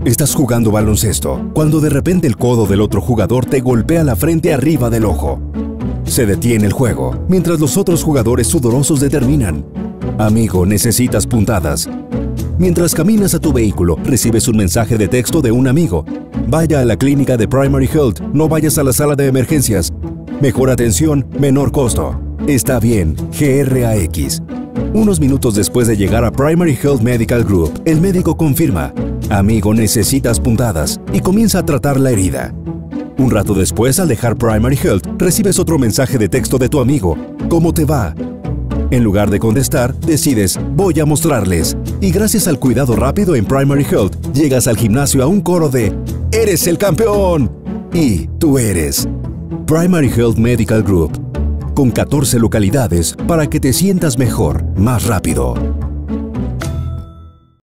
Estás jugando baloncesto, cuando de repente el codo del otro jugador te golpea la frente arriba del ojo. Se detiene el juego, mientras los otros jugadores sudorosos determinan: amigo, necesitas puntadas. Mientras caminas a tu vehículo, recibes un mensaje de texto de un amigo: vaya a la clínica de Primary Health, no vayas a la sala de emergencias. Mejor atención, menor costo. Está bien, GRAX. Unos minutos después de llegar a Primary Health Medical Group, el médico confirma: amigo, necesitas puntadas, y comienza a tratar la herida. Un rato después, al dejar Primary Health, recibes otro mensaje de texto de tu amigo: ¿cómo te va? En lugar de contestar, decides: voy a mostrarles. Y gracias al cuidado rápido en Primary Health, llegas al gimnasio a un coro de: ¡eres el campeón! Y tú eres Primary Health Medical Group, con 14 localidades para que te sientas mejor, más rápido.